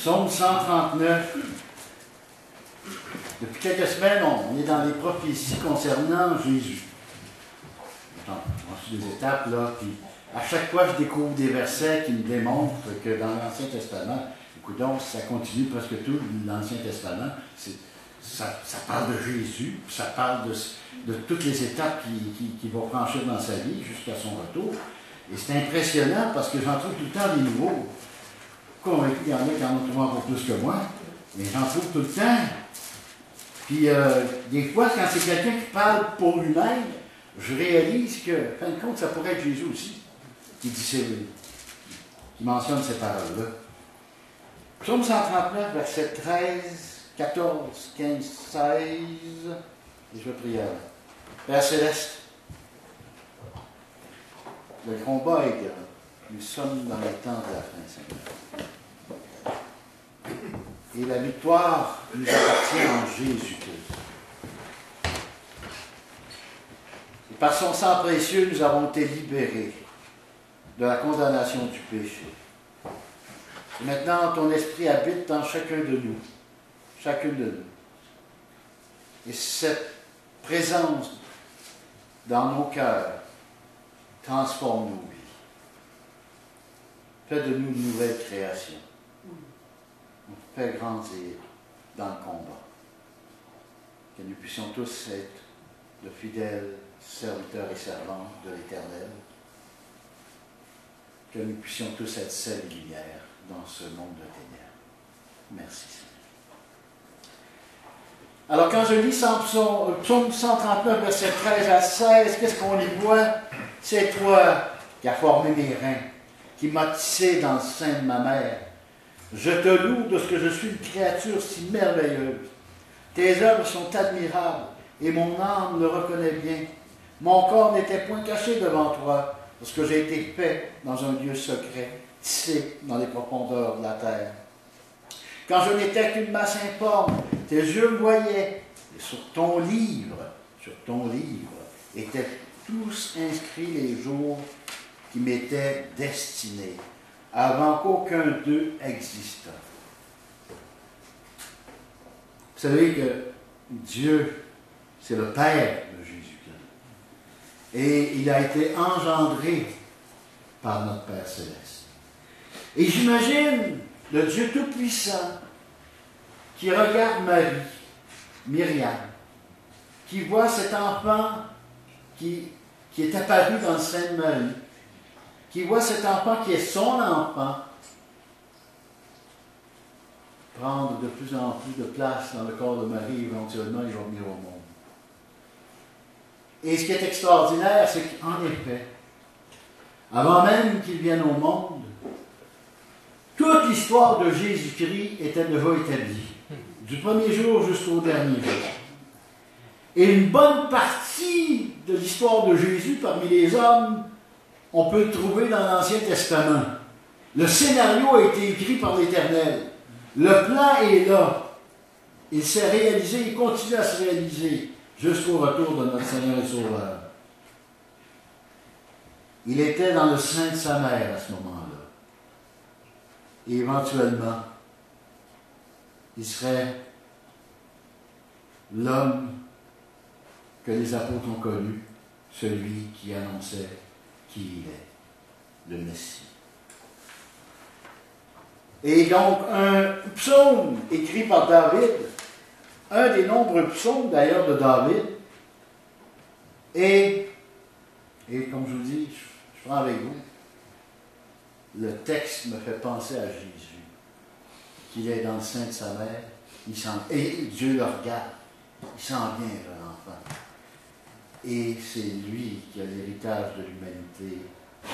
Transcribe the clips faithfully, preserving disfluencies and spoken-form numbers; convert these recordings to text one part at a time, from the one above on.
Psaume cent trente-neuf. Depuis quelques semaines, on est dans les prophéties concernant Jésus. On suit des étapes, là, puis à chaque fois, je découvre des versets qui me démontrent que dans l'Ancien Testament, écoute donc, ça continue presque tout l'Ancien Testament, ça, ça parle de Jésus, ça parle de, de toutes les étapes qu'il qui, qui va franchir dans sa vie jusqu'à son retour. Et c'est impressionnant parce que j'en trouve tout le temps des nouveaux. Convaincu qu'il y en a qui en ont trouvé encore plus que moi, mais j'en trouve tout le temps. Puis, euh, des fois, quand c'est quelqu'un qui parle pour lui-même, je réalise que, en fin de compte, ça pourrait être Jésus aussi, qui dit c'est lui, qui mentionne ces paroles-là. Psaume cent trente-neuf, verset treize, quatorze, quinze, seize, et je vais prier. Père Céleste, le combat est grand. Nous sommes dans le temps de la fin, Seigneur. Et la victoire nous appartient en Jésus-Christ. Et par son sang précieux, nous avons été libérés de la condamnation du péché. Et maintenant, ton esprit habite dans chacun de nous, chacune de nous. Et cette présence dans nos cœurs transforme nos vies. Fais de nous une nouvelle création. On fait grandir dans le combat. Que nous puissions tous être de fidèles serviteurs et servantes de l'Éternel. Que nous puissions tous être sel et lumière dans ce monde de ténèbres. Merci Seigneur. Alors quand je lis Psaume cent trente-neuf, verset treize à seize, qu'est-ce qu'on y voit? C'est toi qui as formé mes reins, qui m'as tissé dans le sein de ma mère. Je te loue de ce que je suis une créature si merveilleuse. Tes œuvres sont admirables, et mon âme le reconnaît bien. Mon corps n'était point caché devant toi, parce que j'ai été fait dans un lieu secret, tissé dans les profondeurs de la terre. Quand je n'étais qu'une masse informe, tes yeux me voyaient, et sur ton livre, sur ton livre, étaient tous inscrits les jours qui m'étaient destinés, avant qu'aucun d'eux existât. Vous savez que Dieu, c'est le Père de Jésus-Christ. Et il a été engendré par notre Père Céleste. Et j'imagine le Dieu Tout-Puissant qui regarde Marie, Myriam, qui voit cet enfant qui, qui est apparu dans le sein de Marie, qui voit cet enfant qui est son enfant prendre de plus en plus de place dans le corps de Marie, éventuellement il va venir au monde. Et ce qui est extraordinaire, c'est qu'en effet, avant même qu'il vienne au monde, toute l'histoire de Jésus-Christ était déjà établie, du premier jour jusqu'au dernier jour. Et une bonne partie de l'histoire de Jésus parmi les hommes, on peut le trouver dans l'Ancien Testament. Le scénario a été écrit par l'Éternel. Le plan est là. Il s'est réalisé, il continue à se réaliser jusqu'au retour de notre Seigneur et Sauveur. Il était dans le sein de sa mère à ce moment-là. Et éventuellement, il serait l'homme que les apôtres ont connu, celui qui annonçait qui il est, le Messie. Et donc, un psaume écrit par David, un des nombreux psaumes d'ailleurs de David, et, et comme je vous dis, je, je prends avec vous, le texte me fait penser à Jésus, qu'il est dans le sein de sa mère, il sent, et Dieu le regarde, il sent bien l'enfant. Et c'est lui qui a l'héritage de l'humanité.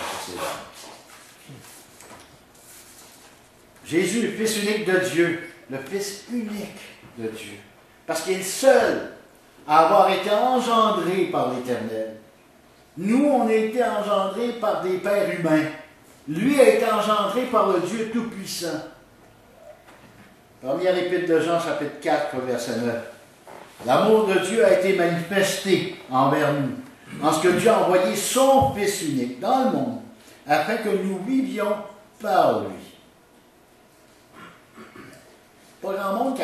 Jésus, le Fils unique de Dieu, le Fils unique de Dieu, parce qu'il est le seul à avoir été engendré par l'Éternel. Nous, on a été engendrés par des pères humains. Lui a été engendré par le Dieu Tout-Puissant. Première épître de Jean, chapitre quatre, verset neuf. L'amour de Dieu a été manifesté envers nous, en ce que Dieu a envoyé son Fils unique dans le monde, afin que nous vivions par lui.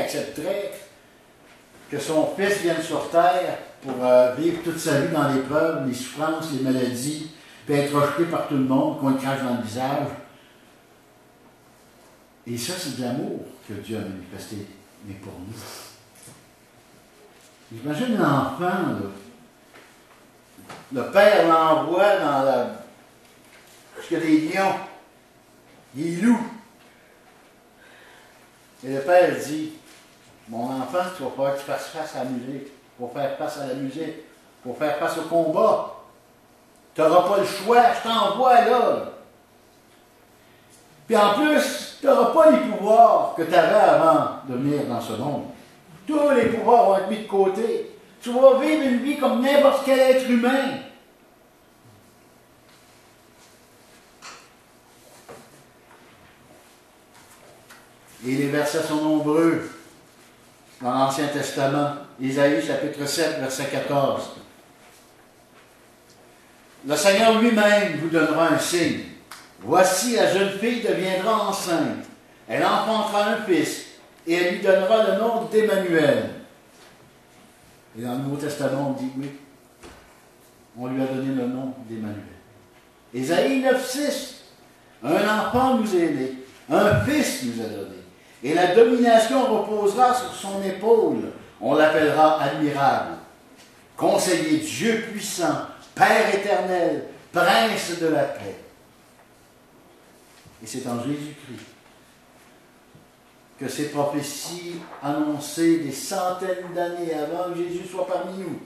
accepterait que son fils vienne sur terre pour euh, vivre toute sa vie dans l'épreuve, les souffrances, les maladies, puis être rejeté par tout le monde, qu'on le crache dans le visage. Et ça, c'est de l'amour que Dieu a manifesté, mais pour nous. J'imagine l'enfant, là. Le père l'envoie dans la... jusqu'à des lions, des loups. Et le père dit, mon enfant, tu vas falloir que tu fasses face à la musique, pour faire face à la musique, pour faire face au combat. Tu n'auras pas le choix, je t'envoie là. Puis en plus, tu n'auras pas les pouvoirs que tu avais avant de venir dans ce monde. Tous les pouvoirs vont être mis de côté. Tu vas vivre une vie comme n'importe quel être humain. Et les versets sont nombreux dans l'Ancien Testament. Isaïe chapitre sept, verset quatorze. Le Seigneur lui-même vous donnera un signe. Voici, la jeune fille deviendra enceinte. Elle enfantera un fils et elle lui donnera le nom d'Emmanuel. Et dans le Nouveau Testament, on dit oui. On lui a donné le nom d'Emmanuel. Isaïe neuf, six. Un enfant nous est né, un fils nous est donné. Et la domination reposera sur son épaule. On l'appellera admirable, conseiller, Dieu puissant, Père éternel, prince de la paix. Et c'est en Jésus-Christ que ces prophéties annoncées des centaines d'années avant que Jésus soit parmi nous.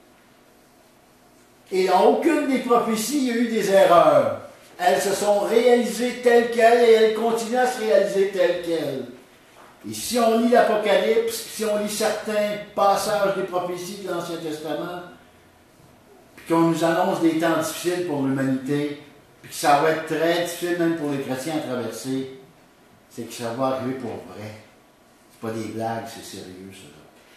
Et dans aucune des prophéties, il y a eu des erreurs. Elles se sont réalisées telles quelles et elles continuent à se réaliser telles quelles. Et si on lit l'Apocalypse, si on lit certains passages des prophéties de l'Ancien Testament, puis qu'on nous annonce des temps difficiles pour l'humanité, puis que ça va être très difficile même pour les chrétiens à traverser, c'est que ça va arriver pour vrai. C'est pas des blagues, c'est sérieux, ça.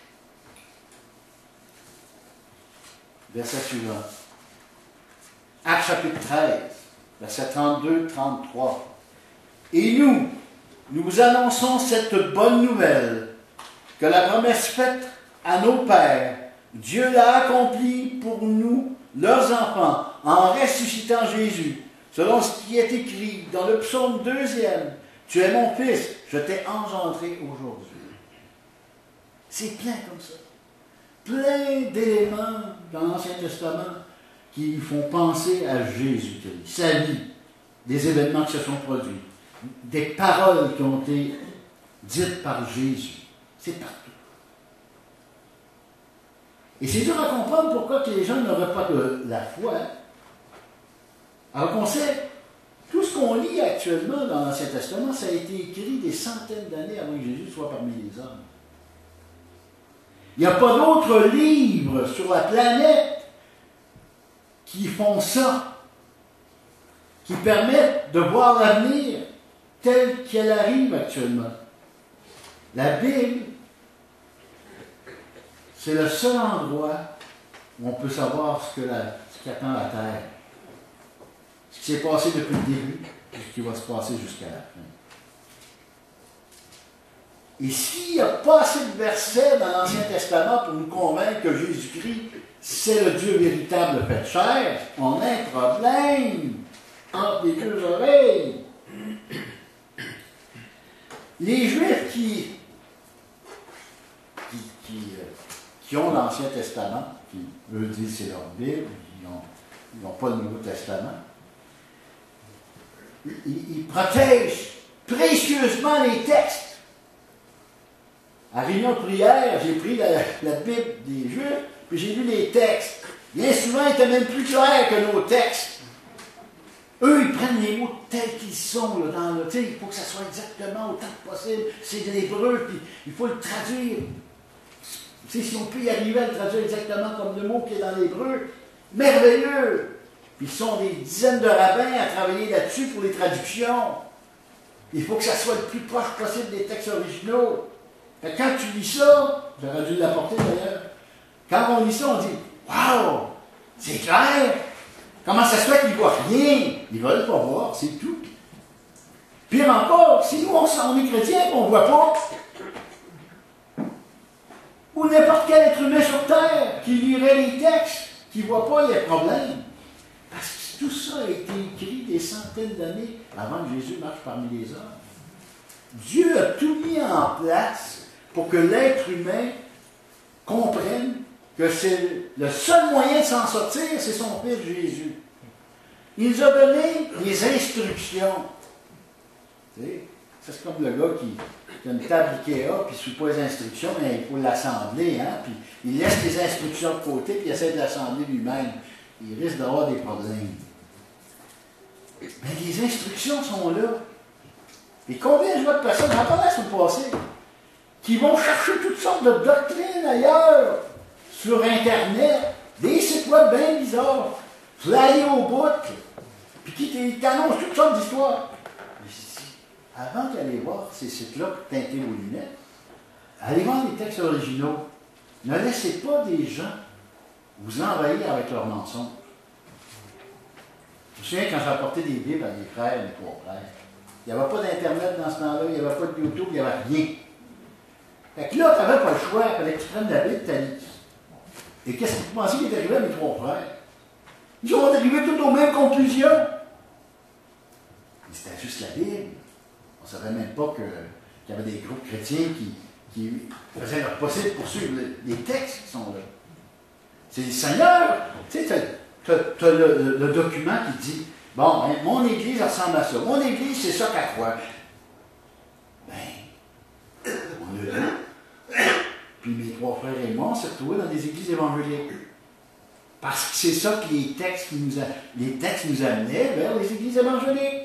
Verset suivant. Actes chapitre treize, verset trente-deux trente-trois. Et nous, nous vous annonçons cette bonne nouvelle, que la promesse faite à nos pères, Dieu l'a accomplie pour nous, leurs enfants, en ressuscitant Jésus, selon ce qui est écrit dans le psaume deuxième. Tu es mon fils, je t'ai engendré aujourd'hui. C'est plein comme ça. Plein d'éléments dans l'Ancien Testament qui font penser à Jésus-Christ, sa vie, des événements qui se sont produits, des paroles qui ont été dites par Jésus. C'est partout. Et c'est dur à comprendre pourquoi que les gens n'auraient pas de la foi. Alors qu'on sait, tout ce qu'on lit actuellement dans l'Ancien Testament, ça a été écrit des centaines d'années avant que Jésus soit parmi les hommes. Il n'y a pas d'autres livres sur la planète qui font ça, qui permettent de voir l'avenir tel qu'elle arrive actuellement. La Bible, c'est le seul endroit où on peut savoir ce, que la, ce qui attend la Terre. Ce qui s'est passé depuis le début et ce qui va se passer jusqu'à la fin. Et s'il n'y a pas assez de versets dans l'Ancien Testament pour nous convaincre que Jésus-Christ, c'est le Dieu véritable fait chair, on a un problème entre les deux oreilles. Les Juifs qui, qui, qui, qui ont l'Ancien Testament, qui eux disent c'est leur Bible, ils n'ont pas le Nouveau Testament, ils, ils protègent précieusement les textes. À réunion de prière, j'ai pris la, la Bible des Juifs, puis j'ai lu les textes. Bien souvent, ils étaient même plus clairs que nos textes. Eux, ils prennent les mots tels qu'ils sont, là, dans le, il faut que ça soit exactement autant que possible. C'est de l'hébreu, puis il faut le traduire. T'sais, si on peut y arriver à le traduire exactement comme le mot qui est dans l'hébreu, merveilleux! Puis ils sont des dizaines de rabbins à travailler là-dessus pour les traductions. Il faut que ça soit le plus proche possible des textes originaux. Et quand tu lis ça, j'aurais dû l'apporter d'ailleurs, quand on lit ça, on dit « Waouh, c'est clair! Comment ça se fait qu'ils ne voient rien? Ils ne veulent pas voir, c'est tout. » Pire encore, si nous on est chrétiens et on ne voit pas, ou n'importe quel être humain sur Terre qui lirait les textes, qui ne voit pas les problèmes. Parce que tout ça a été écrit des centaines d'années avant que Jésus marche parmi les hommes. Dieu a tout mis en place pour que l'être humain comprenne que c'est le seul moyen de s'en sortir, c'est son Fils Jésus. Il nous a donné les instructions. Tu sais, c'est comme le gars qui, qui a une table Ikea, puis il ne suit pas les instructions, mais il faut l'assembler, hein, puis il laisse les instructions de côté, puis il essaie de l'assembler lui-même. Il risque d'avoir des problèmes. Mais les instructions sont là. Et combien je vois de personnes, j'en parlais sur le passé, qui vont chercher toutes sortes de doctrines ailleurs, sur Internet, des sites web bien bizarres, flyer au bout, puis qui t'annoncent toutes sortes d'histoires. Avant d'aller voir ces sites-là teintés aux lunettes, allez voir les textes originaux. Ne laissez pas des gens vous envahir avec leurs mensonges. Je me souviens quand j'ai apporté des Bibles à des frères et des trois frères, il n'y avait pas d'Internet dans ce temps-là, il n'y avait pas de YouTube, il n'y avait rien. Fait que là, tu n'avais pas le choix, il fallait que tu prennes la Bible, tu lises. Et qu'est-ce que tu pensais qui est arrivé à mes trois frères? Ils ont arrivé tous aux mêmes conclusions. Mais c'était juste la Bible. On ne savait même pas que, qu'il y avait des groupes chrétiens qui, qui faisaient leur possible pour suivre les, les textes qui sont là. C'est le Seigneur. Tu sais, tu as le, le, le document qui dit, bon, ben, mon Église ressemble à ça. Mon Église, c'est ça qu'elle croit. Ben, on a lu. Puis mes trois frères et moi, on s'est retrouvés dans des églises évangéliques. Parce que c'est ça que les textes, qui nous, a, les textes nous amenaient vers les églises évangéliques.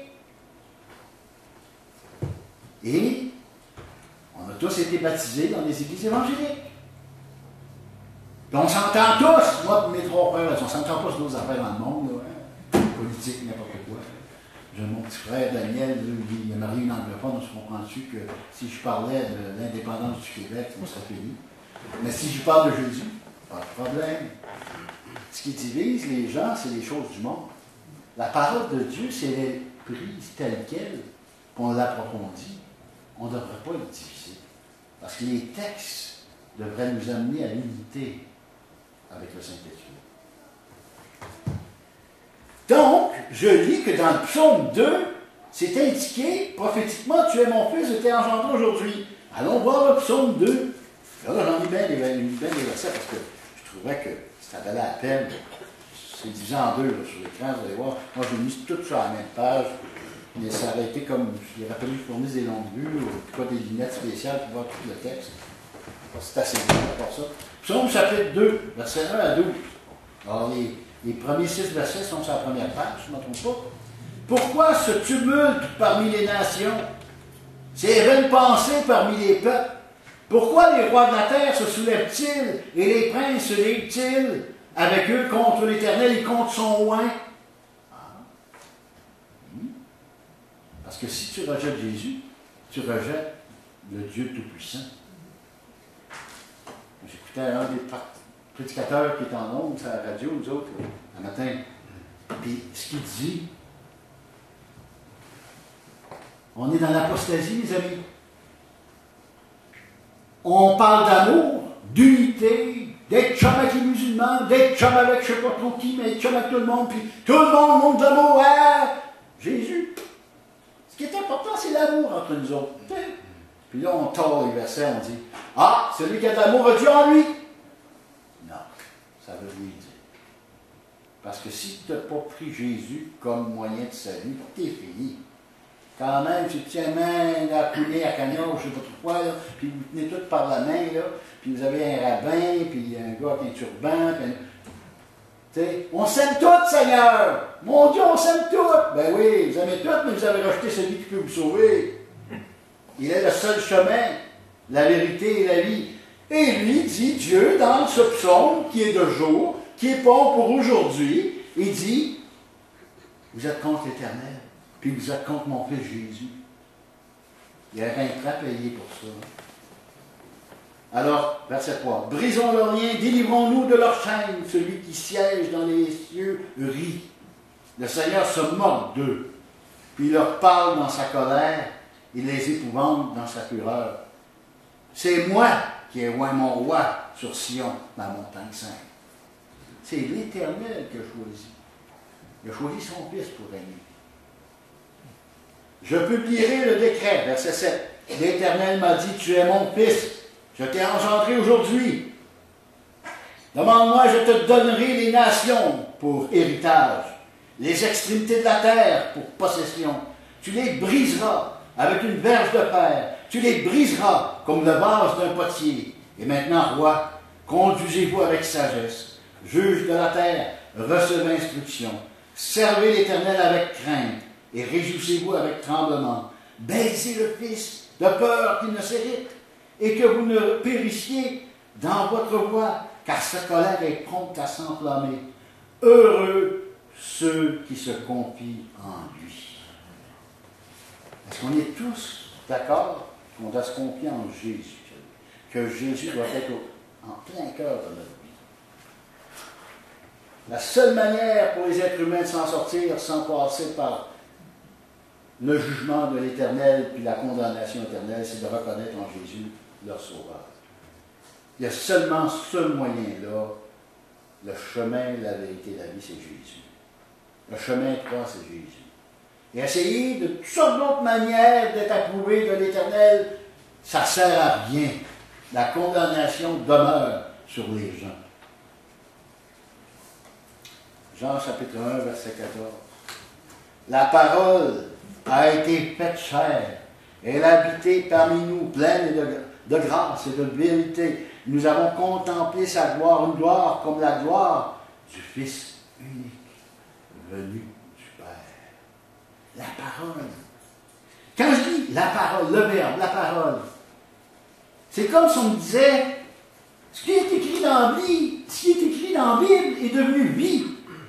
Et on a tous été baptisés dans des églises évangéliques. Puis on s'entend tous, moi et mes trois frères, on s'entend pas sur d'autres affaires dans le monde, là, hein? Politique, n'importe quoi. J'ai mon petit frère Daniel, lui, il a marié une anglophone, on se comprend dessus que si je parlais de l'indépendance du Québec, ça serait fini. Mais si je parle de Jésus, pas de problème. Ce qui divise les gens, c'est les choses du monde. La parole de Dieu, c'est elle est prise telle qu'elle, qu'on l'approfondit. On ne devrait pas le diviser. Parce que les textes devraient nous amener à l'unité avec le Saint-Esprit. Donc, je lis que dans le psaume deux, c'est indiqué prophétiquement, tu es mon fils, je t'ai engendré aujourd'hui. Allons voir le psaume deux. Là, j'en ai bien des, bien des versets parce que je trouvais que ça valait la peine. C'est divisé en deux là, sur l'écran, vous allez voir. Moi, j'ai mis tout sur la même page. Mais ça aurait été comme, il aurait fallu que je fournisse des longues vues ou quoi, des lunettes spéciales pour voir tout le texte. C'est assez bien pour ça. Psaume chapitre deux, versets un à douze. Alors, les, les premiers six versets sont sur la première page, je ne me trompe pas. Pourquoi ce tumulte parmi les nations? Ces vaines pensées parmi les peuples? Pourquoi les rois de la terre se soulèvent-ils et les princes se lèvent-ils avec eux contre l'Éternel et contre son oint? Parce que si tu rejettes Jésus, tu rejettes le Dieu Tout-Puissant. J'écoutais un des prédicateurs qui est en ondes à la radio, nous autres, un matin. Puis ce qu'il dit, on est dans l'apostasie, les amis. On parle d'amour, d'unité, d'être chum avec les musulmans, d'être chum avec je ne sais pas trop qui, mais être chum avec tout le monde, puis tout le monde montre d'amour à Jésus. Ce qui est important, c'est l'amour entre nous autres. Puis là, on tord les versets, on dit « Ah, celui qui a de l'amour a Dieu en lui. » Non, ça veut rien dire. Parce que si tu n'as pas pris Jésus comme moyen de salut, t'es fini. Quand même, tu te tiens main à couler à Cagnon, je ne sais pas trop quoi, là, puis vous tenez tous par la main, là, puis vous avez un rabbin, puis un gars qui a un turban, puis un... T'sais, on s'aime tous, Seigneur! Mon Dieu, on s'aime tous! Ben oui, vous aimez tous, mais vous avez rejeté celui qui peut vous sauver. Il est le seul chemin, la vérité et la vie. Et lui dit, Dieu, dans ce psaume qui est de jour, qui est bon pour aujourd'hui, il dit, vous êtes contre l'Éternel, puis vous êtes contre mon Fils Jésus. Il y a un prêt à payer pour ça. Alors, verset trois. Brisons leurs liens, délivrons-nous de leurs chaînes. Celui qui siège dans les cieux rit. Le Seigneur se moque d'eux. Puis il leur parle dans sa colère. Il les épouvante dans sa fureur. C'est moi qui est loin mon roi sur Sion, ma montagne sainte. C'est l'Éternel qui a choisi. Il a choisi son fils pour régner. Je publierai le décret, verset sept. L'Éternel m'a dit, tu es mon fils, je t'ai engendré aujourd'hui. Demande-moi, je te donnerai les nations pour héritage, les extrémités de la terre pour possession. Tu les briseras avec une verge de fer, tu les briseras comme le vase d'un potier. Et maintenant, roi, conduisez-vous avec sagesse, juge de la terre, recevez instruction, servez l'Éternel avec crainte, et réjouissez-vous avec tremblement. Baisez le Fils, de peur qu'il ne s'irrite, et que vous ne périssiez dans votre voie, car sa colère est prompte à s'enflammer. Heureux ceux qui se confient en lui. Est-ce qu'on est tous d'accord qu'on doit se confier en Jésus, que Jésus doit être en plein cœur de notre vie? La seule manière pour les êtres humains de s'en sortir sans passer par le jugement de l'Éternel puis la condamnation éternelle, c'est de reconnaître en Jésus leur sauveur. Il y a seulement ce moyen-là. Le chemin, la vérité, la vie, c'est Jésus. Le chemin de croix, c'est Jésus. Et essayer de toutes sortes d'autres manières d'être approuvé de l'Éternel, ça ne sert à rien. La condamnation demeure sur les gens. Jean chapitre un, verset quatorze. La parole a été faite chair. Elle a habité parmi nous, pleine de, de grâce et de vérité. Nous avons contemplé sa gloire, une gloire comme la gloire du Fils unique, venu du Père. La parole. Quand je dis la parole, le verbe, la parole, c'est comme si on me disait, ce qui est écrit dans la Bible, ce qui est écrit dans la Bible est devenu vie.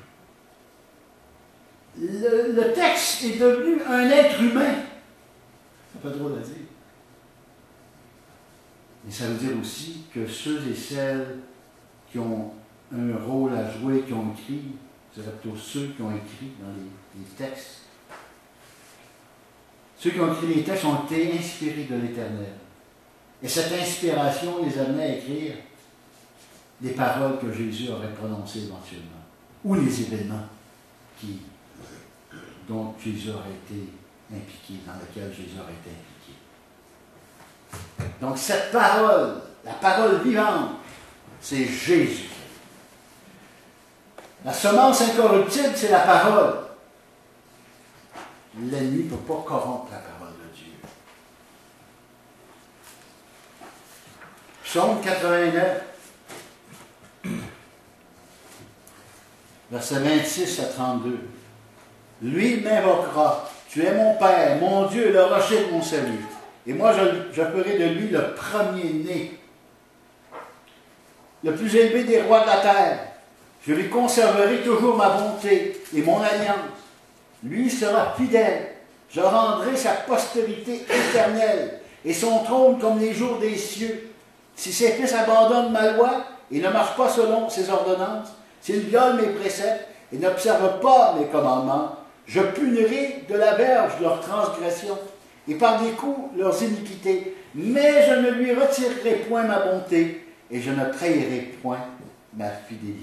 Le, le texte est devenu un être humain. C'est pas drôle à dire. Mais ça veut dire aussi que ceux et celles qui ont un rôle à jouer, qui ont écrit, c'est plutôt ceux qui ont écrit dans les, les textes. Ceux qui ont écrit les textes ont été inspirés de l'Éternel. Et cette inspiration les amenait à écrire les paroles que Jésus aurait prononcées éventuellement, ou les événements qui, dont Jésus aurait été impliqué, dans lesquels Jésus aurait été impliqué. Donc cette parole, la parole vivante, c'est Jésus. La semence incorruptible, c'est la parole. L'ennemi ne peut pas corrompre la parole de Dieu. Psaume quatre-vingt-neuf, versets vingt-six à trente-deux. Lui m'invoquera. Tu es mon Père, mon Dieu, le rocher de mon salut. Et moi, je, je ferai de lui le premier-né, le plus élevé des rois de la terre. Je lui conserverai toujours ma bonté et mon alliance. Lui sera fidèle. Je rendrai sa postérité éternelle et son trône comme les jours des cieux. Si ses fils abandonnent ma loi et ne marchent pas selon ses ordonnances, s'ils violent mes préceptes et n'observent pas mes commandements, je punirai de la verge leurs transgressions et par des coups leurs iniquités. Mais je ne lui retirerai point ma bonté et je ne trahirai point ma fidélité.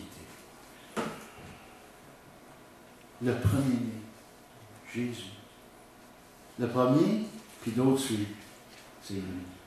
Le premier-né, Jésus. Le premier, puis d'autres suivent. C'est lui.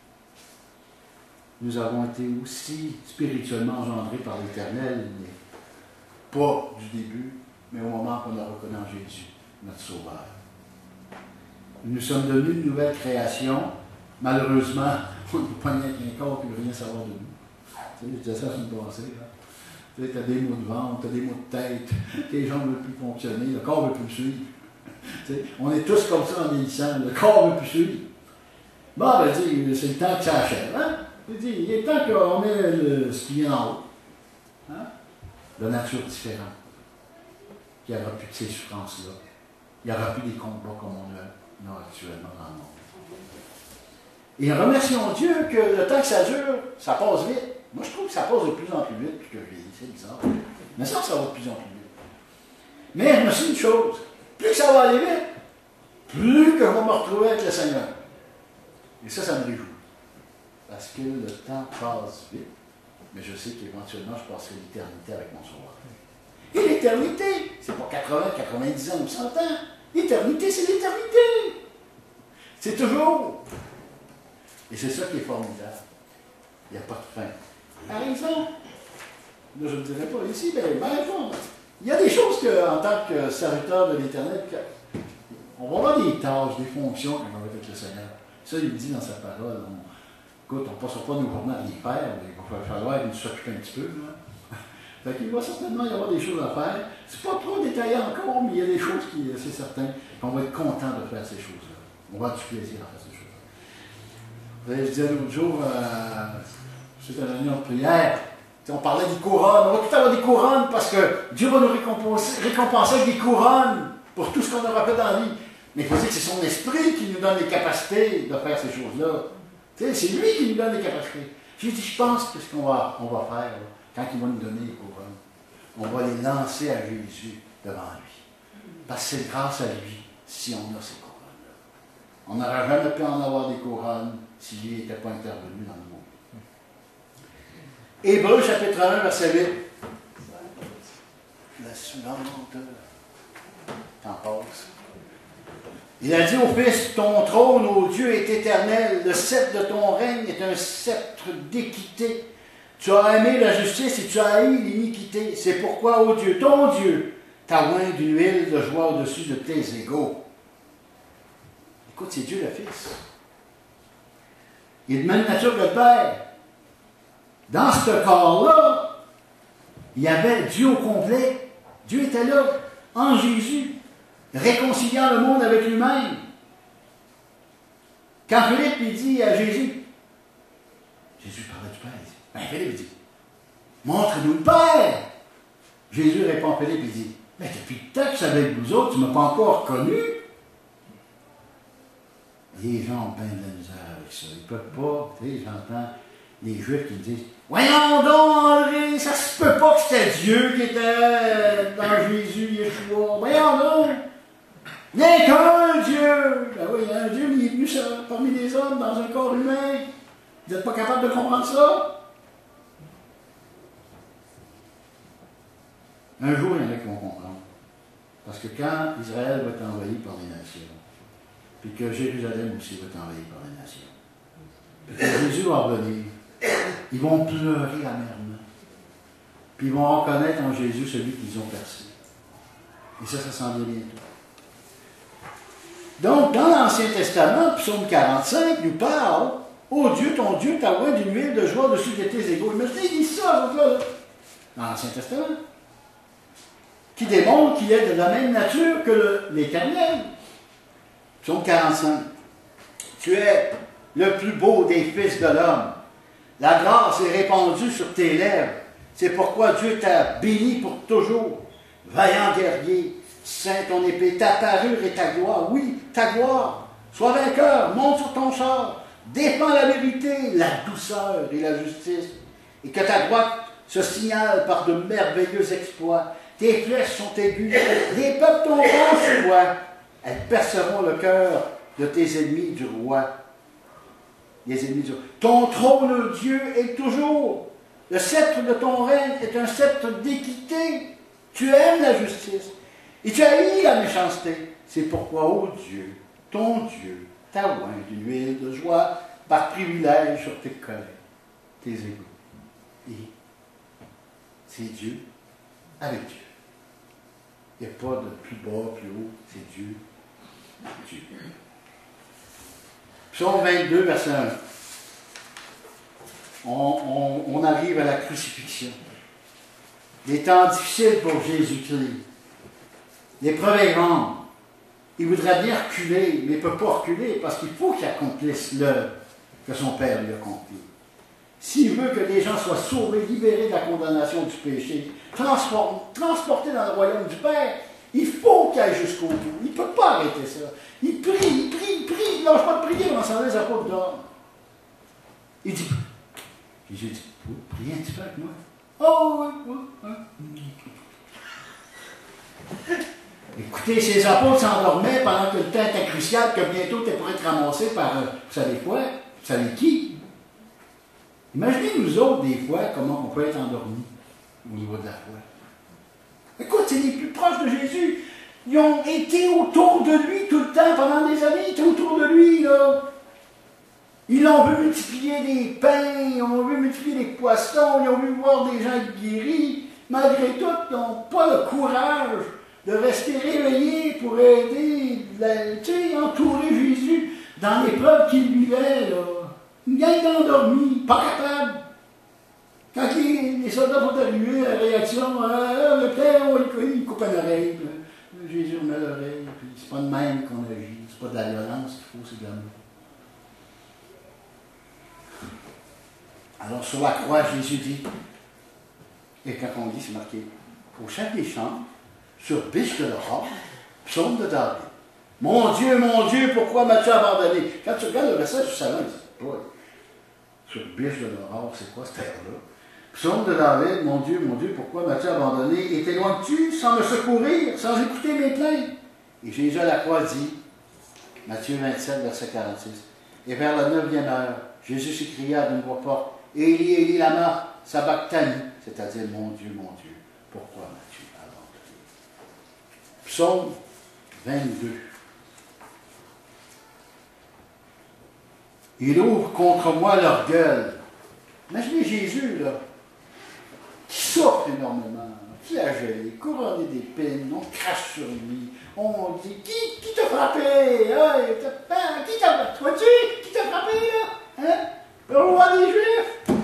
Nous avons été aussi spirituellement engendrés par l'Éternel, mais pas du début, mais au moment qu'on a reconnu en Jésus, notre Sauveur. Nous sommes devenus une nouvelle création. Malheureusement, on ne peut pas nier qu'un corps qui ne veut rien savoir de nous. Tu sais, je disais ça la semaine passée. Tu sais, tu as des maux de ventre, tu as des maux de tête, tes jambes ne veulent plus fonctionner, le corps ne veut plus suivre. Tu sais, on est tous comme ça en vieillissant, le corps ne veut plus suivre. Bon, ben, dis, c'est le temps que ça achève. Hein? Dis, il est temps qu'on met le, ce qui vient en haut. Hein? La nature différente. Il n'y aura plus de ces souffrances-là. Il n'y aura plus des combats comme on a actuellement dans le monde. Et remercions Dieu que le temps que ça dure, ça passe vite. Moi, je trouve que ça passe de plus en plus vite, puis que je vieillis, c'est bizarre. Mais ça, ça va de plus en plus vite. Mais je me suis dit une chose, plus que ça va aller vite, plus que je vais me retrouver avec le Seigneur. Et ça, ça me réjouit. parce que le temps passe vite, mais je sais qu'éventuellement, je passerai l'éternité avec mon Sauveur. Et l'éternité, c'est pas quatre-vingts, quatre-vingt-dix ans ou cent ans. L'éternité, c'est l'éternité. C'est toujours. Et c'est ça qui est formidable. Il n'y a pas de fin. Par exemple, là, je ne dirais pas ici, mais par exemple, il y a des choses que, en tant que serviteur de l'Éternel, on va avoir des tâches, des fonctions quand on va être avec le Seigneur. Ça, il dit dans sa parole. On, écoute, on ne passera pas nos journées à les faire, mais il va falloir nous s'occuper un petit peu. Là. Fait qu'il va certainement y avoir des choses à faire. C'est pas trop détaillé encore, mais il y a des choses qui, c'est certain, qu'on va être content de faire ces choses-là. On va avoir du plaisir à faire ces choses-là. Je disais l'autre jour, euh, c'était une réunion de prière, on parlait des couronnes. On va tout avoir des couronnes parce que Dieu va nous récompenser, récompenser avec des couronnes pour tout ce qu'on aura fait dans la vie. Mais il faut dire que c'est son esprit qui nous donne les capacités de faire ces choses-là. C'est lui qui nous donne les capacités. J'ai dit, je pense que ce qu'on va, on va faire, là, quand il va nous donner les couronnes, on va les lancer à Jésus devant lui. Parce que c'est grâce à lui si on a ces couronnes-là. On n'aura jamais pu en avoir des couronnes si lui n'était pas intervenu dans le monde. Hébreux chapitre un, verset huit. La suivante. T'en passes. Il a dit au Fils, ton trône, ô Dieu, est éternel. Le sceptre de ton règne est un sceptre d'équité. Tu as aimé la justice et tu as haï l'iniquité. C'est pourquoi, ô Dieu, ton Dieu, t'a oint d'une huile de joie au-dessus de tes égaux. Écoute, c'est Dieu le Fils. Il est de même nature que le Père. Dans ce corps-là, il y avait Dieu au complet. Dieu était là, en Jésus, réconciliant le monde avec lui-même. Quand Philippe il dit à Jésus, Jésus parlait du Père, il dit, ben Philippe dit, montre-nous le Père. Jésus répond à Philippe, il dit, mais depuis le temps que je suis avec vous autres, tu ne m'as pas encore reconnu. Les gens ont bien de la misère avec ça. Ils ne peuvent pas, tu sais, j'entends les Juifs qui me disent, voyons donc, André, ça se peut pas que c'était Dieu qui était dans Jésus, Yeshua. Voyons donc. Il n'y a qu'un Dieu. Ben oui, il y a un Dieu, il est venu ça, parmi les hommes, dans un corps humain. Vous n'êtes pas capable de comprendre ça? Un jour, il y en a qui vont comprendre. Parce que quand Israël va être envahi par les nations, puis que Jérusalem aussi va être envahi par les nations, puis que Jésus va revenir, ils vont pleurer amèrement. Puis ils vont reconnaître en Jésus celui qu'ils ont percé. Et ça, ça s'en vient bientôt. Donc, dans l'Ancien Testament, Psaume quarante-cinq nous parle, ô Dieu, ton Dieu t'a oint d'une huile de joie au-dessus de tes égaux. Imaginez, il dit ça, là, dans l'Ancien Testament, qui démontre qu'il est de la même nature que l'Éternel. Psaume quarante-cinq. Tu es le plus beau des fils de l'homme. La grâce est répandue sur tes lèvres. C'est pourquoi Dieu t'a béni pour toujours. Vaillant guerrier, saint ton épée, ta parure et ta gloire. Oui, ta gloire. Sois vainqueur, monte sur ton char. Défends la vérité, la douceur et la justice. Et que ta droite se signale par de merveilleux exploits. Tes flèches sont aiguës. Les peuples tomberont sur toi. Elles perceront le cœur de tes ennemis du roi. Les ennemis du roi. Ton trône, Dieu, est toujours. Le sceptre de ton règne est un sceptre d'équité. Tu aimes la justice. Et tu haïs la méchanceté. C'est pourquoi, ô Dieu, ton Dieu, t'a oint d'une huile de joie par privilège sur tes collègues, tes égaux. Et c'est Dieu avec Dieu. Il n'y a pas de plus bas, plus haut, c'est Dieu. Dieu. Psaume vingt-deux, verset un. On, on, on arrive à la crucifixion. Des temps difficiles pour Jésus-Christ. L'épreuve est grande. Il voudrait bien reculer, mais il ne peut pas reculer parce qu'il faut qu'il accomplisse l'œuvre que son Père lui a accomplie. S'il veut que les gens soient sauvés, libérés de la condamnation du péché, transportés dans le royaume du Père, il faut qu'il aille jusqu'au bout. Il ne peut pas arrêter ça. Il prie, il prie, il prie, il ne lâche pas de prier dans s'en les apôtres d'or. Il dit, Jésus dit, vous priez un petit peu avec moi. Oh, oui, oui, oui. Écoutez, ces apôtres s'endormaient pendant que le temps était crucial, que bientôt tu pourrais être ramassé par, euh, vous savez quoi? Vous savez qui? Imaginez nous autres, des fois, comment on peut être endormis au niveau de la foi. Écoute, c'est les plus proches de Jésus. Ils ont été autour de lui tout le temps, pendant des années, ils étaient autour de lui, là. Ils ont vu multiplier des pains, ils ont vu multiplier des poissons, ils ont vu voir des gens guéris. Malgré tout, ils n'ont pas le courage de rester réveillés pour aider, tu sais, entourer Jésus dans l'épreuve qu'il vivait, là. Une gang d'endormis, pas capable. Quand les, les soldats vont arriver, la réaction, ah, le père, il coupe une oreille. Là. Jésus remet l'oreille, puis c'est pas de même qu'on agit, c'est pas de la violence qu'il faut, c'est de l'amour. Alors sur la croix, Jésus dit, et quand on dit, c'est marqué, au chef des chants, sur biche de l'aurore, psaume de David. Mon Dieu, mon Dieu, pourquoi m'as-tu abandonné? Quand tu regardes le verset du salon, tu dis, sur biche de l'aurore, c'est quoi cette terre-là? Psaume de David, mon Dieu, mon Dieu, pourquoi m'as-tu abandonné? Et t'éloignes-tu sans me secourir, sans écouter mes plaintes? Et Jésus à la croix dit, Matthieu vingt-sept, verset quarante-six, et vers la neuvième heure, Jésus s'écria d'une voix forte, Élie, Élie, lama sabachthani, c'est-à-dire, mon Dieu, mon Dieu, pourquoi m'as-tu abandonné? Psaume vingt-deux. Ils ouvrent contre moi leur gueule. Imaginez Jésus, là, qui souffre énormément, flagellé, couronné d'épines, on crache sur lui, on dit, qui, qui t'a frappé? Hey, t'as, qui t'a frappé? Toi-tu? Qui t'a frappé, là? Hein? Le roi des Juifs?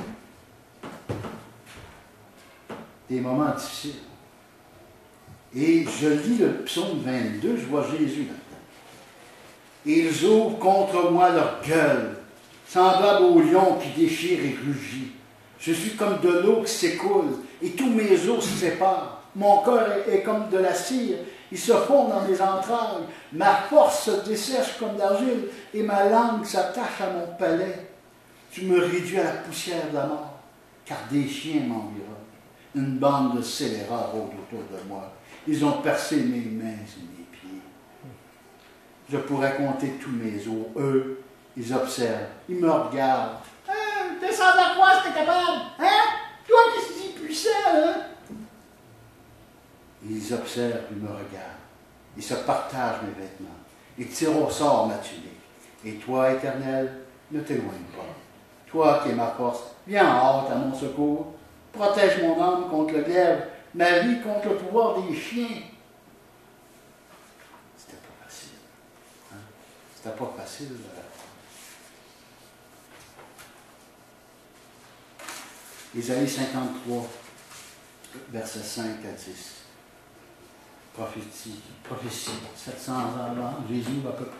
Des moments difficiles. Et je lis le psaume vingt-deux, je vois Jésus là-dedans. Ils ouvrent contre moi leur gueule, semblable au lion qui déchire et rugit. Je suis comme de l'eau qui s'écoule, et tous mes os se séparent. Mon corps est, est comme de la cire, il se fond dans mes entrailles. Ma force se dessèche comme d'argile, et ma langue s'attache à mon palais. Tu me réduis à la poussière de la mort, car des chiens m'environnent. Une bande de scélérats rôde autour de moi. Ils ont percé mes mains et mes pieds. Je pourrais compter tous mes os. Eux, ils observent, ils me regardent. Hein, descends de la croix si t'es capable. Hein? Toi qui es si puissant, hein? Ils observent, ils me regardent. Ils se partagent mes vêtements. Ils tirent au sort ma tunique. Et toi, Éternel, ne t'éloigne pas. Toi qui es ma force, viens en hâte à mon secours. Protège mon âme contre le glaive, ma vie contre le pouvoir des chiens. C'était pas facile. Hein? C'était pas facile. Ésaïe cinquante-trois, versets cinq à dix. Prophétie, prophétie, sept cents ans avant, Jésus à peu près.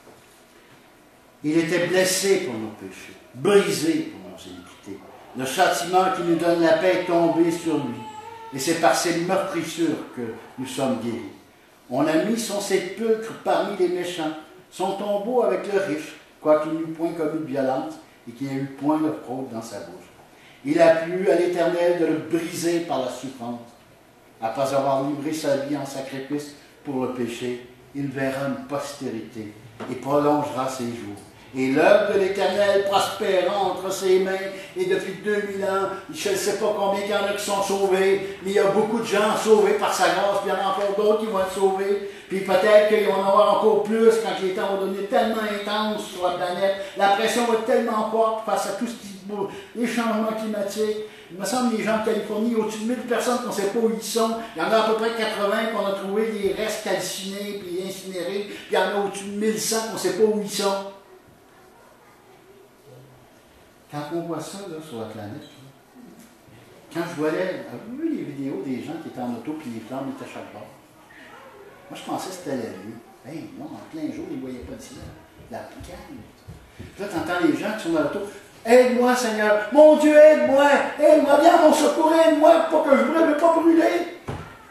Il était blessé pour nos péchés, brisé pour nos iniquités. Le châtiment qui nous donne la paix est tombé sur lui. Et c'est par ses meurtrissures que nous sommes guéris. On a mis son sépulcre parmi les méchants, son tombeau avec le riche, quoiqu'il n'eût point commis de violence et qu'il n'y ait eu point de fraude dans sa bouche. Il a plu à l'Éternel de le briser par la souffrance. Après avoir livré sa vie en sacrifice pour le péché, il verra une postérité et prolongera ses jours. Et l'œuvre de l'Éternel prospérera entre ses mains, et depuis deux mille ans, je ne sais pas combien il y en a qui sont sauvés, mais il y a beaucoup de gens sauvés par sa grâce, puis il y en a encore d'autres qui vont être sauvés, puis peut-être qu'il va en avoir encore plus quand les temps vont devenir tellement intenses sur la planète, la pression va être tellement forte face à tout ce qui les changements climatiques. Il me semble que les gens de Californie, au-dessus de mille personnes qu'on ne sait pas où ils sont, il y en a à peu près quatre-vingts qu'on a trouvé des restes calcinés puis incinérés, puis il y en a au-dessus de mille cent qu'on ne sait pas où ils sont. Quand on voit ça là, sur la planète, là, quand je voyais, avez-vous vu les vidéos des gens qui étaient en auto puis les flammes étaient à chaque bord? Moi, je pensais que c'était la nuit. Hey, non, en plein jour, ils ne voyaient pas de ciel. La calme. Puis là, tu entends les gens qui sont dans l'auto. Aide-moi, Seigneur. Mon Dieu, aide-moi. Aide-moi, viens mon secours, aide-moi, pour que je brûle, ne pas brûler.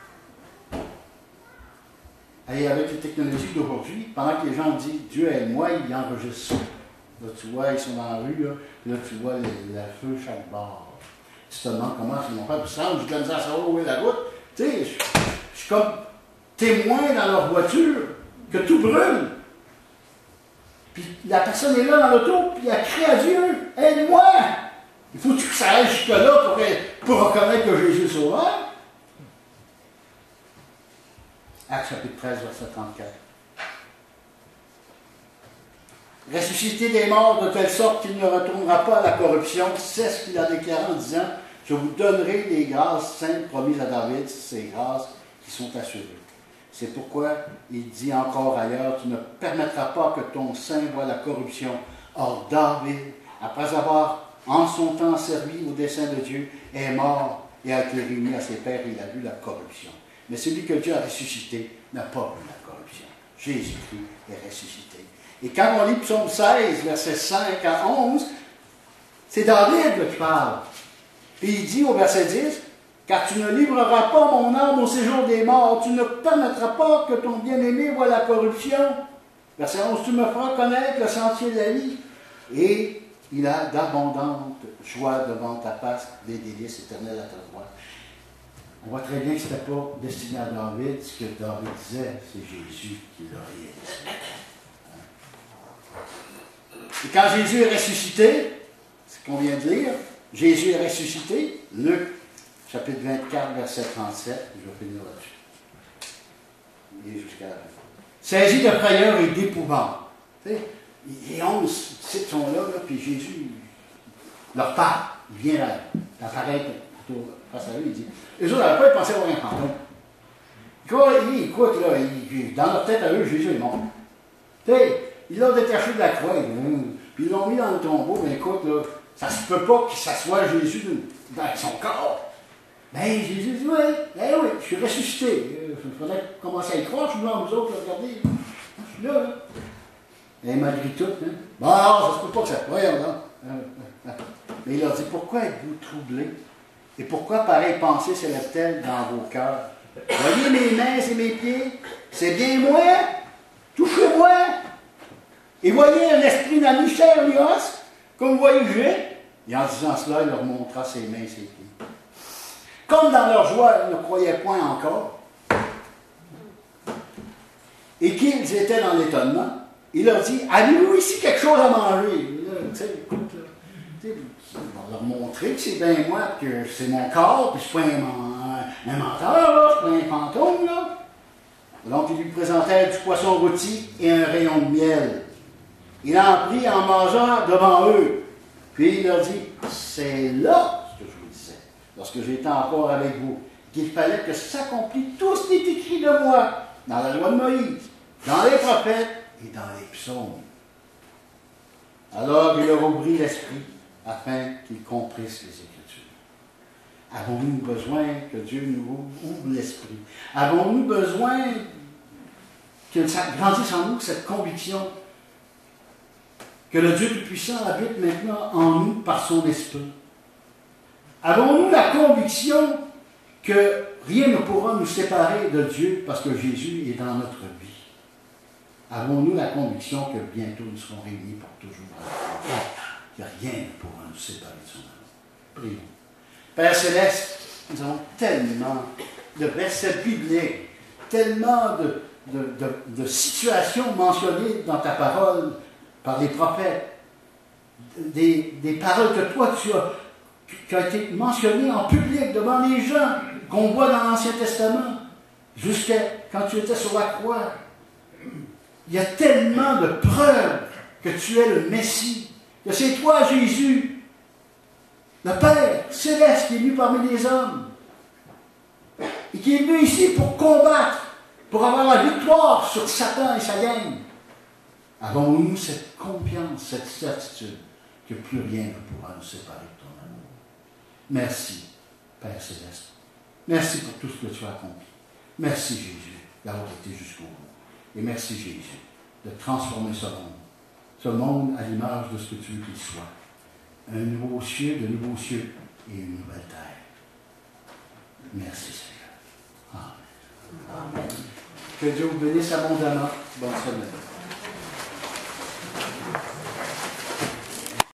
Et avec les technologies d'aujourd'hui, pendant que les gens disent Dieu aide-moi, ils enregistrent ça. Là, tu vois, ils sont dans la rue, là, là tu vois le, le feu chaque bord. Tu te demandes comment ils vont faire. Puis ça, j'ai comme ça à savoir où est la route. Tu sais, je, je suis comme témoin dans leur voiture que tout brûle. Puis la personne est là dans l'auto, puis elle crie à Dieu, aide-moi! Il faut que ça aille jusque-là pour, pour reconnaître que Jésus est sauveur. Actes chapitre treize, verset trente-quatre. Ressuscité des morts de telle sorte qu'il ne retournera pas à la corruption, c'est ce qu'il a déclaré en disant « Je vous donnerai les grâces saintes promises à David, ces grâces qui sont assurées. » C'est pourquoi il dit encore ailleurs « Tu ne permettras pas que ton sein voie la corruption. » Or David, après avoir en son temps servi au dessein de Dieu, est mort et a été réuni à ses pères et il a vu la corruption. Mais celui que Dieu a ressuscité n'a pas vu la corruption. Jésus-Christ est ressuscité. Et quand on lit Psaume seize, versets cinq à onze, c'est David qui parle. Puis il dit au verset dix, « Car tu ne livreras pas mon âme au séjour des morts, tu ne permettras pas que ton bien-aimé voie la corruption. » Verset onze, « Tu me feras connaître le sentier de la vie. » Et il a d'abondantes joies devant ta face, des délices éternelles à ta droite. On voit très bien que ce n'était pas destiné à David. Ce que David disait, c'est Jésus qui l'a réalisé. Et quand Jésus est ressuscité, c'est ce qu'on vient de lire, Jésus est ressuscité, Luc, chapitre vingt-quatre, verset trente-sept, je vais finir là-dessus. Il est jusqu'à la fin. Saisi de frayeur et d'épouvante. Les onze disciples sont là, là, puis Jésus leur parle, il vient là, apparaître face à eux, il dit, les autres n'avaient pas pensé avoir un fantôme. Ils écoutent, là, ils, dans leur tête à eux, Jésus est mort. Tu sais, ils l'ont détaché de la croix, là, puis ils l'ont mis dans le tombeau, mais écoute, là, ça se peut pas que ça soit Jésus dans son corps. Ben, Jésus dit, oui, ben oui, je suis ressuscité. Il faudrait commencer à y croire, je suis devant vous autres, là, regardez, je suis là, là. Et malgré tout, hein, bon, alors, ça se peut pas que ça, voyons, là. Mais il leur dit, pourquoi êtes-vous troublés? Et pourquoi pareille pensée s'élève-t-elle dans vos cœurs? Voyez mes mains et mes pieds, c'est bien moi, touchez-moi. Et voyez un esprit n'a ni chair ni os, comme vous voyez que j'ai. Et en disant cela, il leur montra ses mains et ses pieds. Comme dans leur joie, ils ne croyaient point encore, et qu'ils étaient dans l'étonnement, il leur dit, avez-vous ici quelque chose à manger? Là, tu sais, écoute, là, tu sais, on va leur montrer que c'est bien moi, que c'est mon corps, puis je ne suis pas un, un menteur, là, je ne suis pas un fantôme, là. Donc, il lui présentait du poisson rôti et un rayon de miel. Il en prit en mangeant devant eux. Puis il leur dit, c'est là ce que je vous disais, lorsque j'étais encore avec vous, qu'il fallait que s'accomplisse tout ce qui est écrit de moi, dans la loi de Moïse, dans les prophètes et dans les psaumes. Alors il leur ouvrit l'esprit, afin qu'ils comprissent les Écritures. Avons-nous besoin que Dieu nous ouvre l'esprit? Avons-nous besoin que ça grandisse en nous cette conviction que le Dieu Tout-Puissant habite maintenant en nous par son esprit? Avons-nous la conviction que rien ne pourra nous séparer de Dieu parce que Jésus est dans notre vie? Avons-nous la conviction que bientôt nous serons réunis pour toujours avec lui? Que rien ne pourra nous séparer de son amour. Prions. Père Céleste, nous avons tellement de versets bibliques, tellement de, de, de, de situations mentionnées dans ta parole par les prophètes, des, des paroles que toi tu as, qui ont été mentionnées en public devant les gens, qu'on voit dans l'Ancien Testament, jusqu'à quand tu étais sur la croix. Il y a tellement de preuves que tu es le Messie, que c'est toi, Jésus, le Père Céleste qui est venu parmi les hommes, et qui est venu ici pour combattre, pour avoir la victoire sur Satan et sa gang. Avons-nous cette confiance, cette certitude que plus rien ne pourra nous séparer de ton amour? Merci, Père Céleste. Merci pour tout ce que tu as accompli. Merci, Jésus, d'avoir été jusqu'au bout. Et merci, Jésus, de transformer ce monde. Ce monde à l'image de ce que tu veux qu'il soit. Un nouveau ciel, de nouveaux cieux et une nouvelle terre. Merci, Seigneur. Amen. Amen. Que Dieu vous bénisse abondamment. Bonne semaine.